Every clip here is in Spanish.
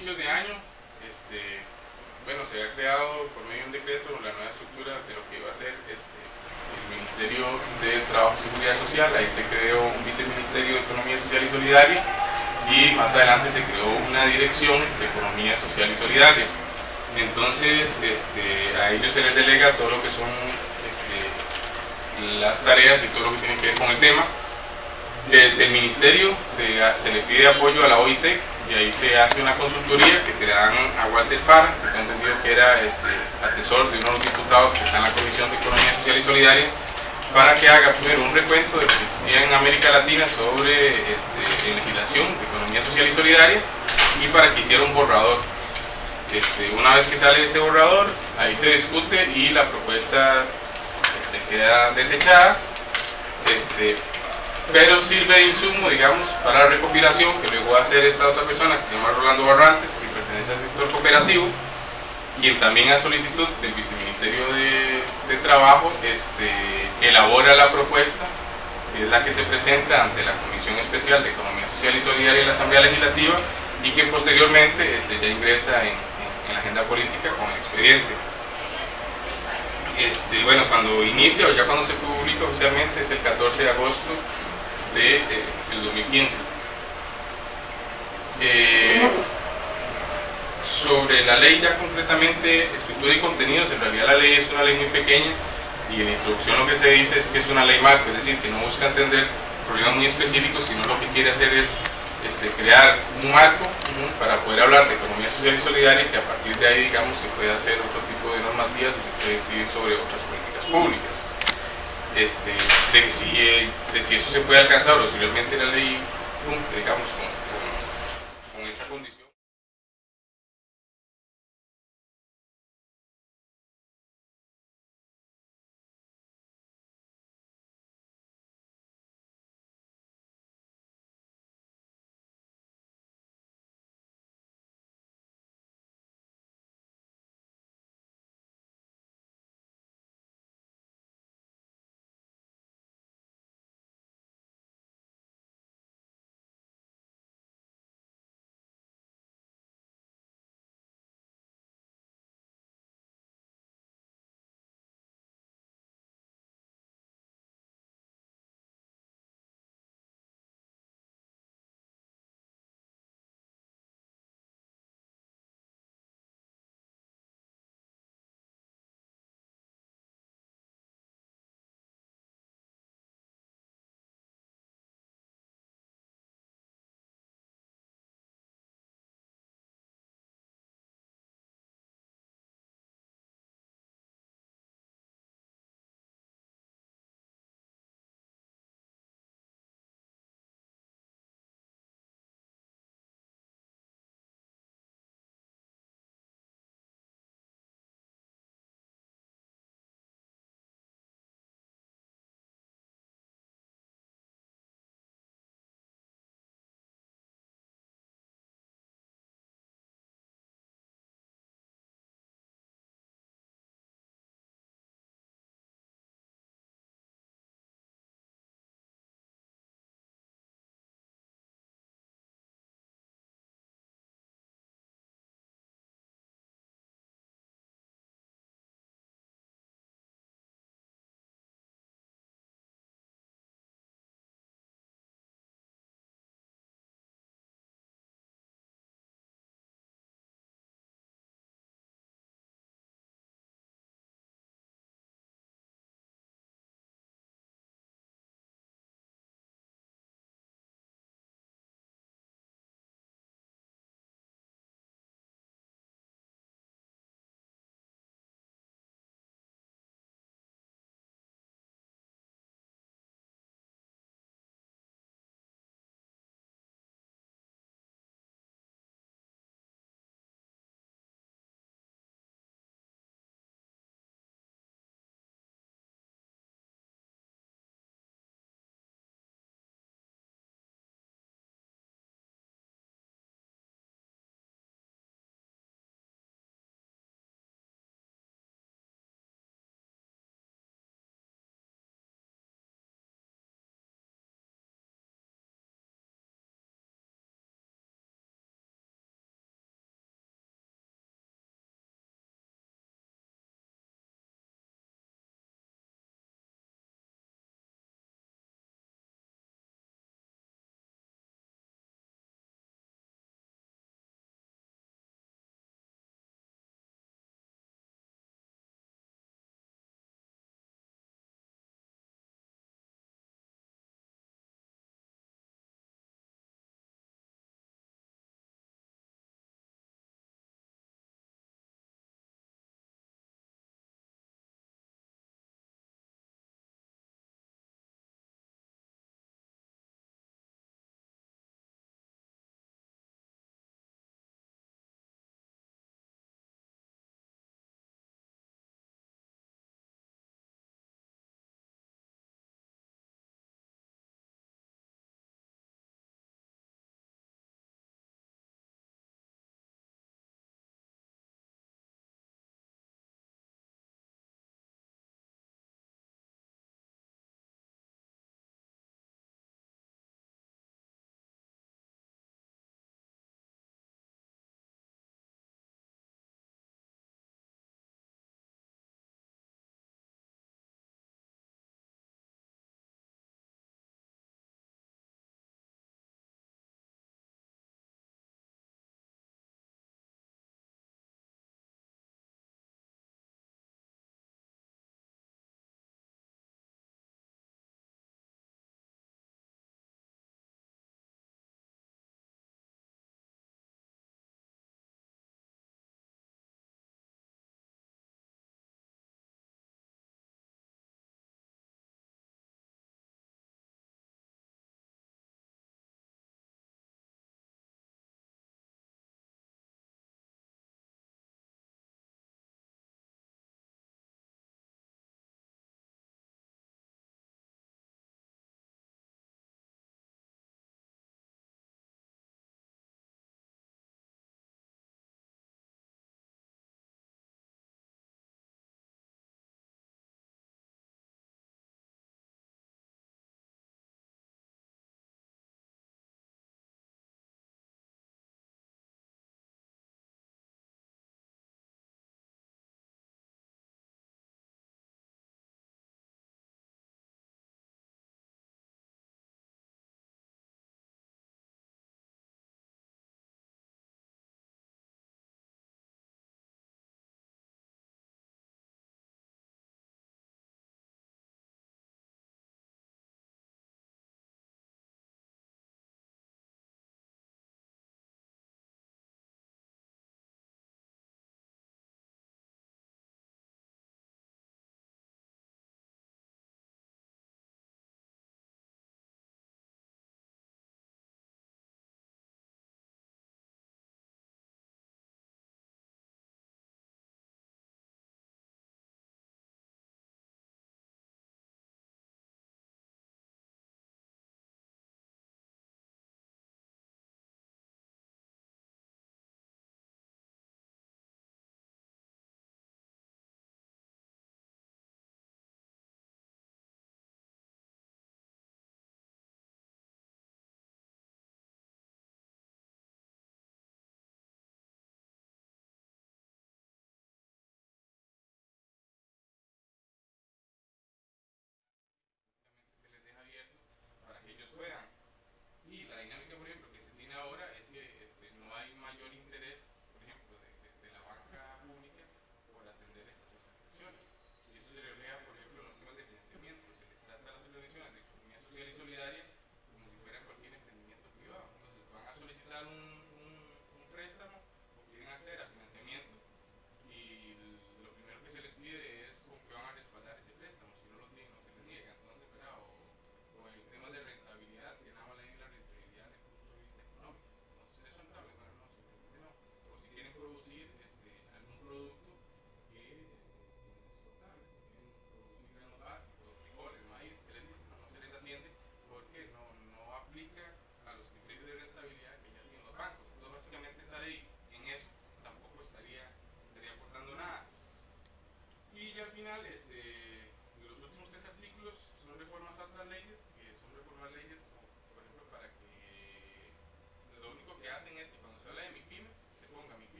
inicios de año, bueno, se ha creado por medio de un decreto la nueva estructura de lo que iba a ser el Ministerio de Trabajo y Seguridad Social. Ahí se creó un viceministerio de Economía Social y Solidaria y más adelante se creó una dirección de Economía Social y Solidaria. Entonces, a ellos se les delega todo lo que son las tareas y todo lo que tiene que ver con el tema. Desde el ministerio se le pide apoyo a la OIT y ahí se hace una consultoría que se le dan a Walter Fara, que tengo entendido que era asesor de uno de los diputados que está en la Comisión de Economía Social y Solidaria, para que haga primero un recuento de lo que existía en América Latina sobre legislación de economía social y solidaria, y para que hiciera un borrador. Una vez que sale ese borrador, ahí se discute y la propuesta queda desechada, pero sirve de insumo, digamos, para la recopilación que luego va a hacer esta otra persona que se llama Rolando Barrantes, que pertenece al sector cooperativo, quien también a solicitud del Viceministerio de Trabajo elabora la propuesta, que es la que se presenta ante la Comisión Especial de Economía Social y Solidaria de la Asamblea Legislativa, y que posteriormente ya ingresa en la agenda política con el expediente. Bueno, cuando inicia o ya cuando se publica oficialmente es el 14 de agosto del 2015. Sobre la ley ya concretamente, estructura y contenidos, en realidad la ley es una ley muy pequeña y en la introducción lo que se dice es que es una ley marco, es decir, que no busca entender problemas muy específicos, sino lo que quiere hacer es crear un marco para poder hablar de economía social y solidaria, y que a partir de ahí, digamos, se puede hacer otro tipo de normativas y se puede decidir sobre otras políticas públicas. De si eso se puede alcanzar o si realmente la ley cumple, digamos, con esa condición.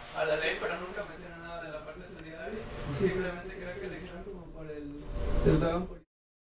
a la ley, pero nunca menciona nada de la parte solidaria. Simplemente creo que lo hicieron como por el eslogan político.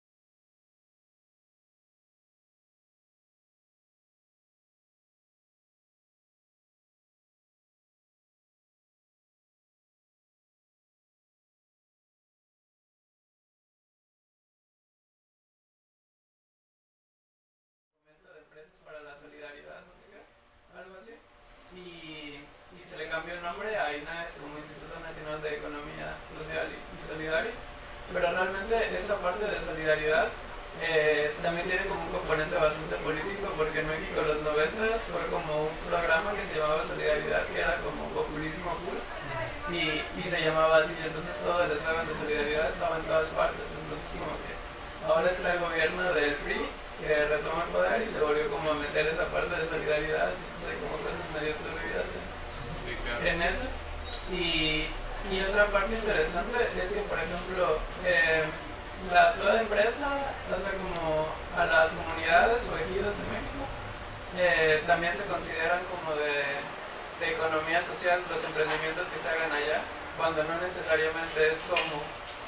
Para la solidaridad, no sé qué, algo así. Y se le cambió el nombre a INAES como Instituto Nacional de Economía Social y Solidaria. Pero realmente esa parte de solidaridad también tiene como un componente bastante político, porque en México en los 90 fue como un programa que se llamaba Solidaridad, que era como populismo puro, y se llamaba así. Entonces todo el eslogan de solidaridad estaba en todas partes. Entonces como que ahora está el gobierno del PRI que retoma el poder y se volvió como a meter esa parte de solidaridad. Entonces hay como cosas medio turbias en eso. Y otra parte interesante es que, por ejemplo, toda empresa, o sea, como a las comunidades o ejidos en México, también se consideran como de economía social los emprendimientos que se hagan allá, cuando no necesariamente es como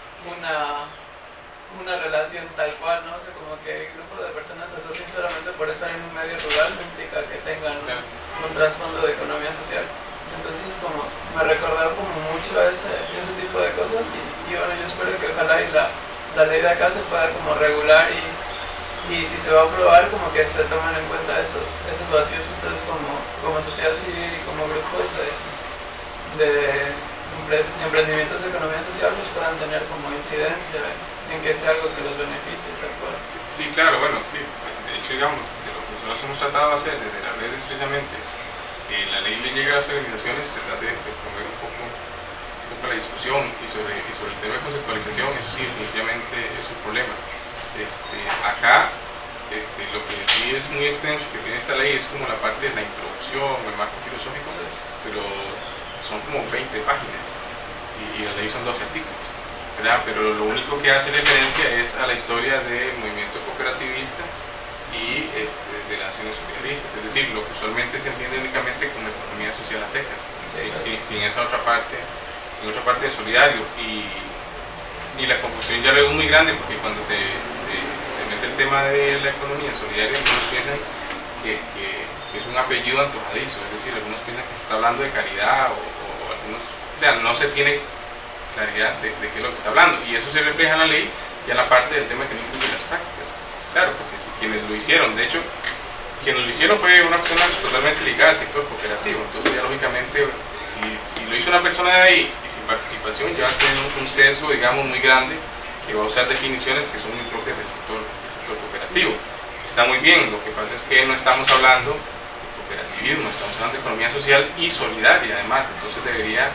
una relación tal cual, ¿no? O sea, como que el grupo de personas se asocian solamente por estar en un medio rural no implica que tengan un trasfondo de economía social. Entonces como me recordó como mucho ese tipo de cosas y bueno, yo espero que ojalá y la ley de acá se pueda como regular y si se va a aprobar como que se tomen en cuenta esos vacíos que ustedes como sociedad civil y como grupos de emprendimientos de economía social pues puedan tener como incidencia en que sea algo que los beneficie tal cual. Sí, claro, bueno, sí, de hecho digamos, de lo que nosotros hemos tratado de hacer desde la red expresamente, que la ley le llegue a las organizaciones, tratar de promover un poco la discusión y sobre el tema de conceptualización. Eso sí, definitivamente es un problema. Acá lo que sí es muy extenso que tiene esta ley es como la parte de la introducción o el marco filosófico, pero son como 20 páginas y la ley son 12 artículos, ¿verdad? Pero lo único que hace referencia es a la historia del movimiento cooperativista y de las naciones solidaristas, es decir, lo que usualmente se entiende únicamente como economía social a secas, sin esa otra parte, de solidario, y la confusión ya luego es muy grande, porque cuando se mete el tema de la economía solidaria, algunos piensan que es un apellido antojadizo, es decir, algunos piensan que se está hablando de caridad o algunos, o sea, no se tiene claridad de qué es lo que está hablando, y eso se refleja en la ley ya en la parte del tema que no incluye las prácticas. Claro, porque si quienes lo hicieron, de hecho, quienes lo hicieron fue una persona totalmente ligada al sector cooperativo, entonces ya lógicamente, si lo hizo una persona de ahí y sin participación, ya va a tener un sesgo, digamos, muy grande, que va a usar definiciones que son muy propias del sector cooperativo, que está muy bien. Lo que pasa es que no estamos hablando de cooperativismo, estamos hablando de economía social y solidaria además, entonces debería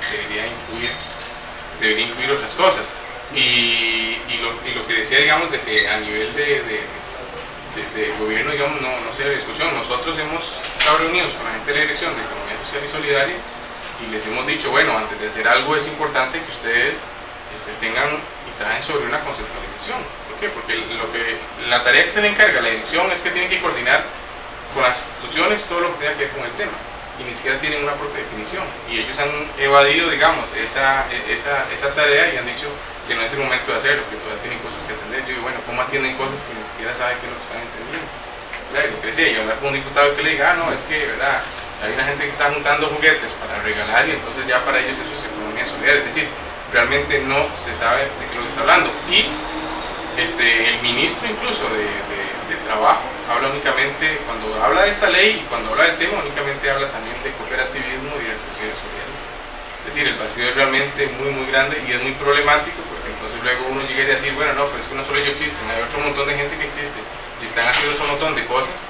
incluir otras cosas. Y lo que decía, digamos, de que a nivel de gobierno, digamos, no se da discusión. Nosotros hemos estado reunidos con la gente de la Dirección de Economía Social y Solidaria y les hemos dicho, bueno, antes de hacer algo es importante que ustedes tengan y traen sobre una conceptualización. ¿Por qué? Porque la tarea que se le encarga a la dirección es que tiene que coordinar con las instituciones todo lo que tenga que ver con el tema, y ni siquiera tienen una propia definición, y ellos han evadido, digamos, esa tarea y han dicho que no es el momento de hacerlo, que todavía tienen cosas que atender. Yo digo, bueno, ¿cómo atienden cosas que ni siquiera saben qué es lo que están entendiendo? ¿Verdad? Y lo que decía, y hablar con un diputado que le diga, no, es que, ¿verdad?, hay una gente que está juntando juguetes para regalar y entonces ya para ellos eso es economía solidaria, es decir, realmente no se sabe de qué es lo que está hablando. Y el ministro incluso de Trabajo habla únicamente, cuando habla de esta ley y cuando habla del tema, únicamente habla también de cooperativismo y de asociaciones solidaristas. Es decir, el vacío es realmente muy muy grande y es muy problemático, porque entonces luego uno llega y decir, bueno, no, pero es que no solo ellos existen, hay otro montón de gente que existe y están haciendo otro montón de cosas,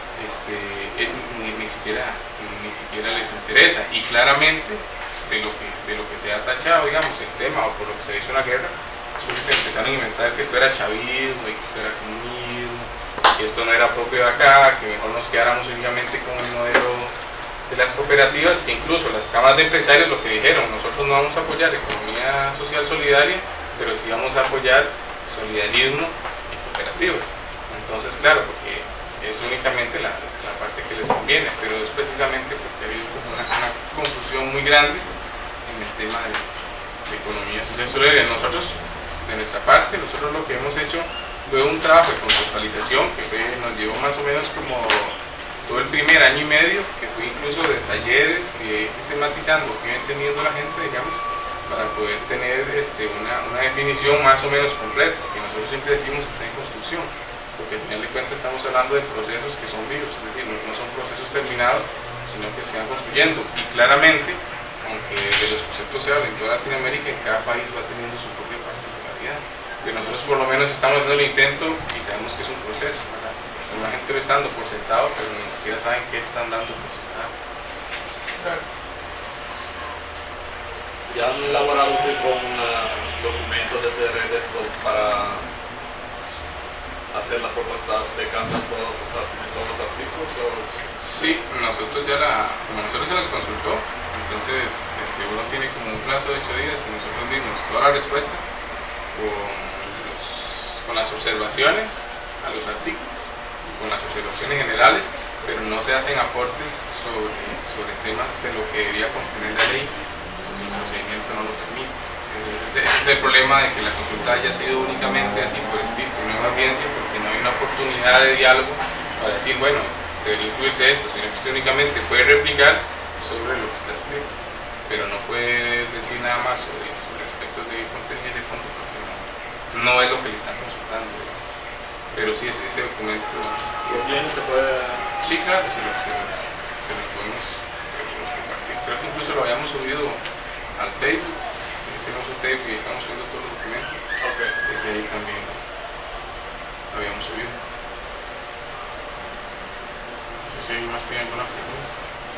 ni siquiera les interesa. Y claramente de lo que se ha tachado, digamos, el tema, o por lo que se hizo una guerra, es porque se empezaron a inventar que esto era chavismo y que esto era comunismo, que esto no era propio de acá, que mejor nos quedáramos únicamente con el modelo de las cooperativas, que incluso las cámaras de empresarios lo que dijeron, nosotros no vamos a apoyar economía social solidaria, pero sí vamos a apoyar solidarismo y cooperativas. Entonces, claro, porque es únicamente la parte que les conviene, pero es precisamente porque ha habido como una confusión muy grande el tema de economía social solidaria. Nosotros, de nuestra parte, nosotros lo que hemos hecho fue un trabajo de conceptualización que nos llevó más o menos como todo el primer año y medio, que fue incluso de talleres y sistematizando lo que iba entendiendo la gente, digamos, para poder tener una definición más o menos completa, que nosotros siempre decimos está en construcción, porque al final de cuentas estamos hablando de procesos que son vivos, es decir, no son procesos terminados, sino que se van construyendo, y claramente, aunque de los conceptos se habla en toda Latinoamérica, en cada país va teniendo su propia particularidad. Que nosotros por lo menos estamos haciendo el intento y sabemos que es un proceso, ¿verdad? La gente lo está dando por sentado, pero ni siquiera saben qué están dando por sentado. Claro. ¿Ya han elaborado con documentos de CRD para hacer las propuestas de cambios en todos los artículos? Sí, nosotros ya como nosotros se nos consultó, entonces uno tiene como un plazo de 8 días y nosotros dimos toda la respuesta con las observaciones a los artículos, con las observaciones generales, pero no se hacen aportes sobre temas de lo que debería contener la ley, porque el procedimiento no lo permite. Ese es el problema de que la consulta haya sido únicamente así por escrito, no en audiencia, porque no hay una oportunidad de diálogo para decir, bueno, debería incluirse esto, sino que usted únicamente puede replicar sobre lo que está escrito, pero no puede decir nada más sobre aspectos de contenido y de fondo, porque no es lo que le están consultando, ¿verdad? Pero sí, ese documento... ¿Se puede...? Sí, claro, se los podemos compartir. Creo que incluso lo habíamos subido al Facebook. Tenemos un Facebook y estamos subiendo todos los documentos. Okay. Ese ahí también lo habíamos subido. No sé si alguien más tiene alguna pregunta.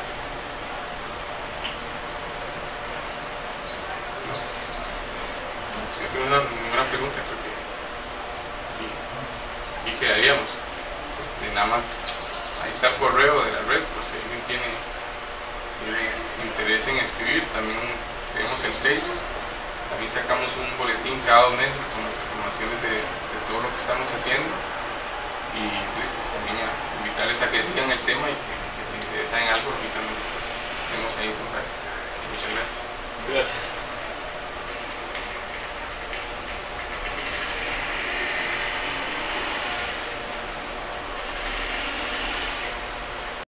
No. Si no tengo ninguna pregunta, creo que y quedaríamos. Nada más, ahí está el correo de la red, por si alguien tiene interés en escribir. También tenemos el Facebook. También sacamos un boletín cada 2 meses con las informaciones de todo lo que estamos haciendo, y pues también a invitarles a que sigan el tema y que se interesan en algo, lógicamente pues estemos ahí en contacto. Muchas gracias. Gracias.